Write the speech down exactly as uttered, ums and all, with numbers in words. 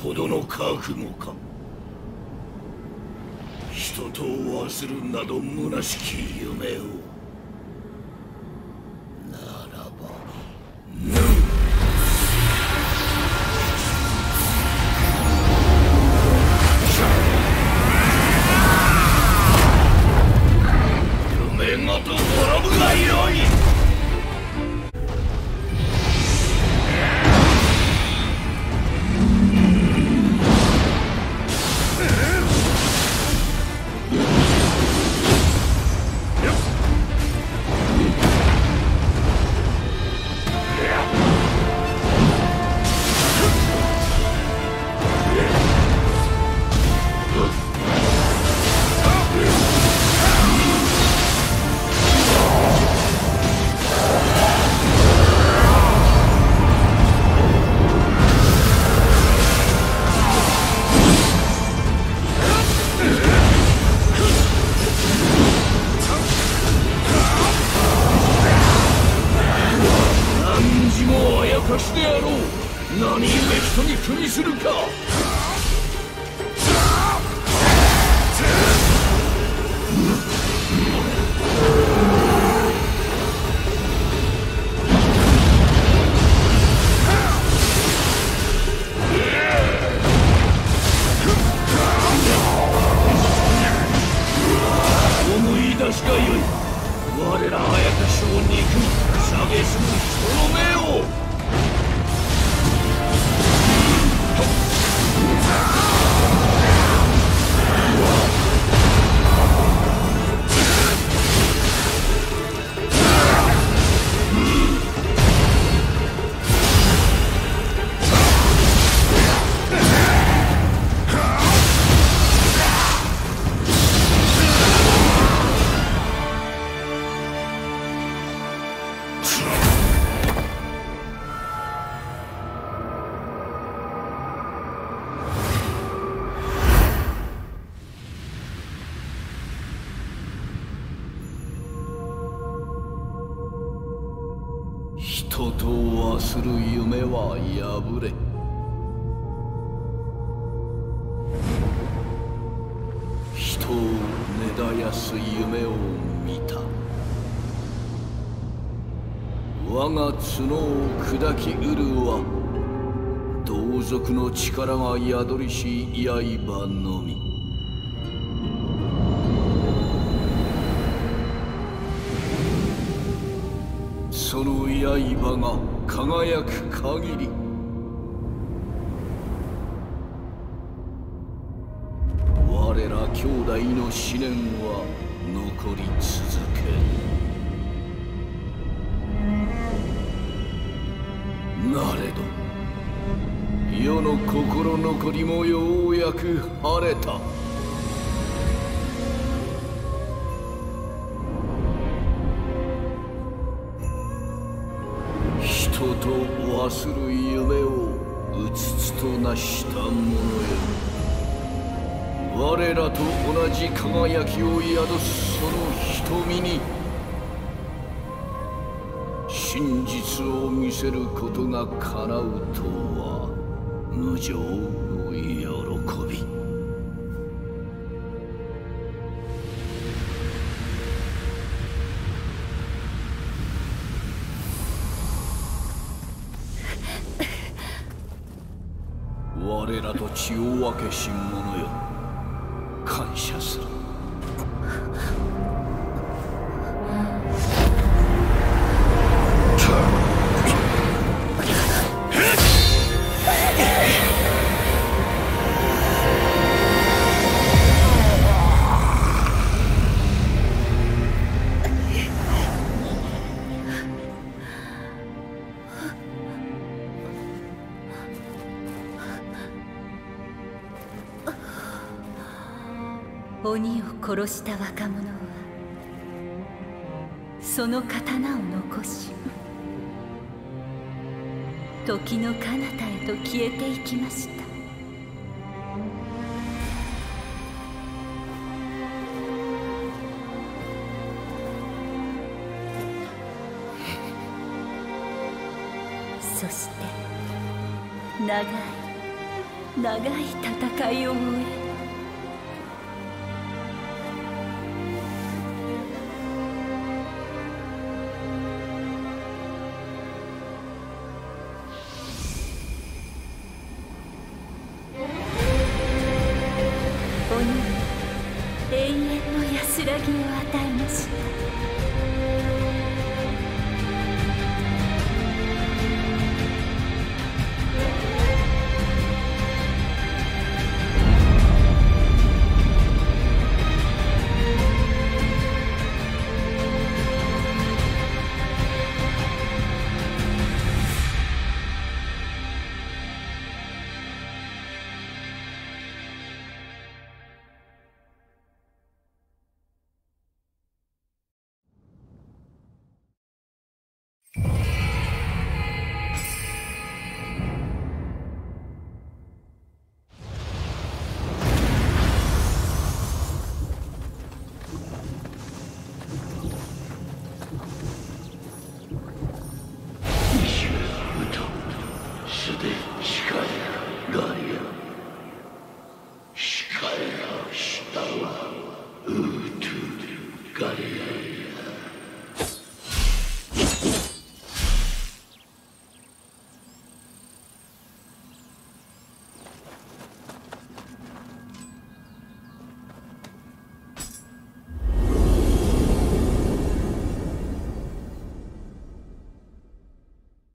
ほどの覚悟か。人と忘るなど虚しき夢を。ならばヌー夢ごと滅ぶがよい。何故人に組するか。思い出しがよい。我らあやかしを憎み蔑む人の目を。人と忘る夢は破れ、人を根絶やす夢を見た。我が角を砕きうるは同族の力が宿りし刃のみ。その刃が輝く限り、我ら兄弟の思念は残り続ける。なれど世の心残りもようやく晴れた。人と忘る夢をうつつとなした者よ。我らと同じ輝きを宿すその瞳に真実を見せることが叶うとは無上の喜び。我らと血を分けし者よ、感謝する。 鬼を殺した若者はその刀を残し時の彼方へと消えていきました。そして長い長い戦いを終え、鬼に永遠の安らぎを与えました。 ガリア